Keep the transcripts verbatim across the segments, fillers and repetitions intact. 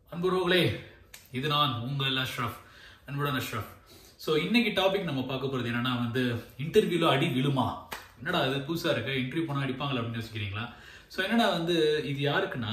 அன்புறவுகளே, இது நான் உங்கள் அஷ்ரஃப், அன்புடன் அஷ்ரஃப். ஸோ இன்னைக்கு டாபிக் நம்ம பார்க்க போகிறது என்னன்னா வந்து இன்டர்வியூவில் அடி விழுமா? என்னடா அது புதுசாக இருக்கு, இன்டர்வியூ போனால் அடிப்பாங்களா அப்படின்னு யோசிக்கிறீங்களா? ஸோ என்னடா வந்து இது யாருக்குன்னா,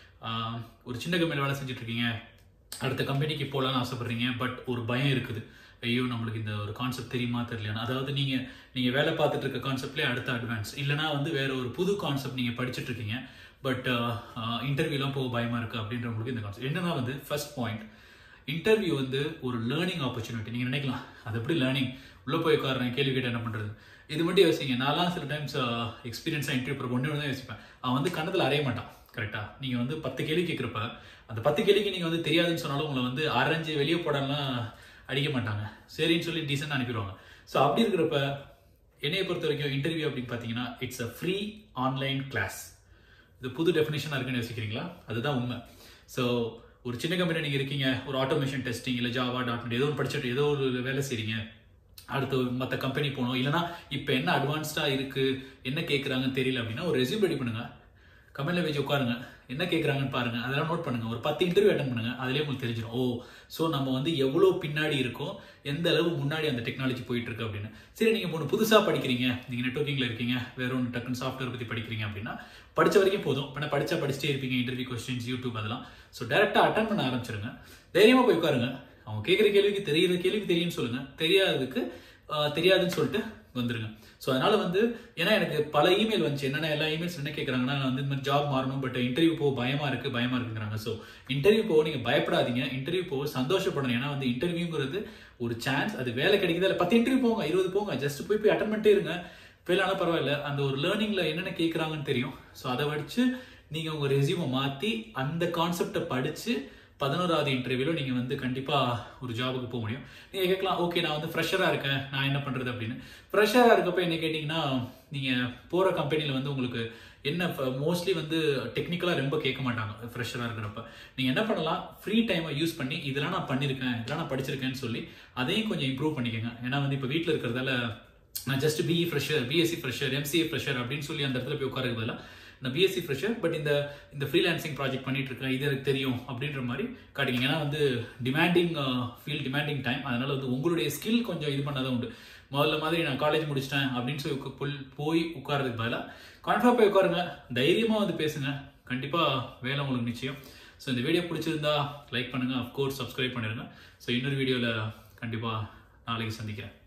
ஒரு சின்ன கம்பெனியில் வேலை செஞ்சுட்டு இருக்கீங்க, அடுத்த கம்பெனிக்கு போகலான்னு ஆசைப்படுறீங்க, பட் ஒரு பயம் இருக்குது. ஐயோ நம்மளுக்கு இந்த ஒரு கான்செப்ட் தெரியுமா தெரியலையா, அதாவது நீங்கள் நீங்கள் வேலை பார்த்துட்டு இருக்க கான்செப்ட்லேயே அடுத்த அட்வான்ஸ், இல்லைனா வந்து வேற ஒரு புது கான்செப்ட் நீங்கள் படிச்சுட்டு இருக்கீங்க, பட் இன்டர்வியூலாம் போக பயமாக இருக்குது அப்படின்றவங்களுக்கு இந்த கான்செப்ட் என்னன்னா வந்து ஃபர்ஸ்ட் பாயிண்ட், இன்டர்வியூ வந்து ஒரு லேர்னிங் ஆப்பர்ச்சுனிட்டி. நீங்கள் நினைக்கலாம் அது எப்படி லேர்னிங், உள்ளே போய் உட்காரேன் கேள்வி கேட்டு என்ன பண்ணுறது, இது மட்டும் யோசிங்க. நான்லாம் சில டைம்ஸ் எக்ஸ்பீரியன்ஸாக இன்டர்வியூ போகிற ஒன்று தான் யோசிப்பேன். அவன் வந்து கணத்தில் அறைய மாட்டான். கரெக்டாக நீங்கள் வந்து பத்து கேள்வி கேட்குறப்ப அந்த பத்து கேள்விக்கு நீங்கள் வந்து தெரியாதுன்னு சொன்னாலும் உங்களை வந்து அரைஞ்சு வெளியே போடலாம் அடிக்க மாட்டாங்க, சரின்னு சொல்லி டீசெண்டாக அனுப்பிடுவாங்க. ஸோ அப்படி இருக்கிறப்ப என்னையை பொறுத்த வரைக்கும் இன்டர்வியூ அப்படின்னு பார்த்தீங்கன்னா it's a free online class. இது புது டெஃபினேஷனாக இருக்குன்னு யோசிக்கிறீங்களா? அதுதான் உண்மை. ஸோ ஒரு சின்ன கம்பெனி நீங்கள் இருக்கீங்க, ஒரு ஆட்டோமேஷன் டெஸ்டிங் இல்லை ஜாவா டாட் நெட் ஏதோ ஒன்று படிச்சுட்டு ஏதோ ஒரு வேலை செய்கிறீங்க, அடுத்து மற்ற கம்பெனி போகணும், இல்லைனா இப்போ என்ன அட்வான்ஸ்டாக இருக்குது என்ன கேட்குறாங்கன்னு தெரியல அப்படின்னா ஒரு ரெஸ்யூம் ரெடி பண்ணுங்கள், கம்பெனியில் வச்சு உட்காருங்க, என்ன கேட்குறாங்கன்னு பாருங்கள், அதெல்லாம் நோட் பண்ணுங்கள். ஒரு பத்து இன்டர்வியூ அட்டன் பண்ணுங்கள், அதிலே உங்களுக்கு தெரிஞ்சிடும். ஓ ஸோ நம்ம வந்து எவ்வளோ பின்னாடி இருக்கோம், எந்த அளவு முன்னாடி அந்த டெக்னாலஜி போயிட்டு இருக்கு அப்படின்னு. சரி, நீங்கள் ஒன்று புதுசாக படிக்கிறீங்க, நீங்கள் நெட்வொர்க்கிங்கில் இருக்கீங்க, வேற ஒன்று டக்குன்னு சாஃப்ட்வேர் பற்றி படிக்கிறீங்க அப்படின்னா படித்த வரைக்கும் போதும். இப்போ படித்தா படிச்சுட்டே இருப்பீங்க, இன்டர்வியூ கொஸ்டின்ஸ் யூடியூப் அதெல்லாம். ஸோ டேரெக்டாக அட்டன் பண்ண ஆரம்பிச்சிருங்க, தைரியமாக போய் உட்காருங்க. அவங்க கேட்குற கேள்விக்கு தெரியுற கேள்விக்கு தெரியும்னு சொல்லுங்கள், தெரியாததுக்கு தெரியாதுன்னு சொல்லிட்டு வந்துருங்க. ஸோ அதனால வந்து ஏன்னா எனக்கு பல இமெயில் வந்துச்சு, என்னென்ன எல்லா இமெயில்ஸ் என்ன கேட்குறாங்கன்னா வந்து இந்த மாதிரி ஜாப் மாறணும், பட் இன்டர்வியூ போக பயமா இருக்கு பயமா இருக்குங்கிறாங்க. ஸோ இன்டர்வியூ போக நீங்க பயப்படாதீங்க, இன்டர்வியூ போக சந்தோஷப்படணும். ஏன்னா வந்து இன்டர்வியூங்கிறது ஒரு சான்ஸ், அது வேலை கிடைக்குது. இல்லை பத்து இன்டர்வியூ போங்க, இருபது போங்க, ஜஸ்ட் போய் போய் அட்டன் பண்ணிட்டே இருங்க. ஃபெயில் ஆனால் பரவாயில்ல, அந்த ஒரு லேர்னிங்ல என்னென்ன கேட்குறாங்கன்னு தெரியும். ஸோ அதை வச்சு நீங்க உங்க ரெஸ்யூமை மாற்றி அந்த கான்செப்டை படிச்சு பதினோராவது இன்டர்வியூவில் நீங்கள் வந்து கண்டிப்பாக ஒரு ஜாபுக்கு போக முடியும். நீங்கள் கேட்கலாம், ஓகே நான் வந்து ஃப்ரெஷராக இருக்கேன், நான் என்ன பண்ணுறது அப்படின்னு. ஃப்ரெஷராக இருக்கப்போ என்ன கேட்டிங்கன்னா, நீங்கள் போகிற கம்பெனியில் வந்து உங்களுக்கு என்ன மோஸ்ட்லி வந்து டெக்னிக்கலாக ரொம்ப கேட்க மாட்டாங்க. ஃப்ரெஷராக இருக்கிறப்ப நீங்கள் என்ன பண்ணலாம், ஃப்ரீ டைமை யூஸ் பண்ணி இதெல்லாம் நான் பண்ணியிருக்கேன், இதெல்லாம் நான் படிச்சிருக்கேன்னு சொல்லி அதையும் கொஞ்சம் இம்ப்ரூவ் பண்ணிக்கோங்க. ஏன்னா வந்து இப்போ வீட்டில் இருக்கிறதால நான் just BE fresher, BSc fresher, MCA fresher அப்படின்னு சொல்லி அந்த இடத்துல போய் உட்காருக்கு பதிலாக நான் பிஎஸ்சி ஃப்ரெஷர், பட் இந்த இந்த ஃப்ரீலான்சிங் ப்ராஜெக்ட் பண்ணிட்டு இருக்கேன், இது எனக்கு தெரியும் அப்படின்ற மாதிரி காட்டிங்க. ஏன்னா வந்து டிமாண்டிங் ஃபீல், டிமாண்டிங் டைம், அதனால வந்து உங்களுடைய ஸ்கில் கொஞ்சம் இது பண்ணாதான் உண்டு. முதல்ல மாதிரி நான் காலேஜ் முடிச்சிட்டேன் அப்படின்னு சொல்லி போய் உட்காரதுக்கு பதிலாக கான்ஃபிடன்ஸாக போய் உட்காருங்க, தைரியமாக வந்து பேசுங்க, கண்டிப்பாக வேலை உங்களுக்கு நிச்சயம். ஸோ இந்த வீடியோ பிடிச்சிருந்தா லைக் பண்ணுங்கள், அஃப்கோர்ஸ் சப்ஸ்கிரைப் பண்ணிடுங்க. ஸோ இன்னொரு வீடியோவில் கண்டிப்பாக நாளைக்கு சந்திக்கிறேன்.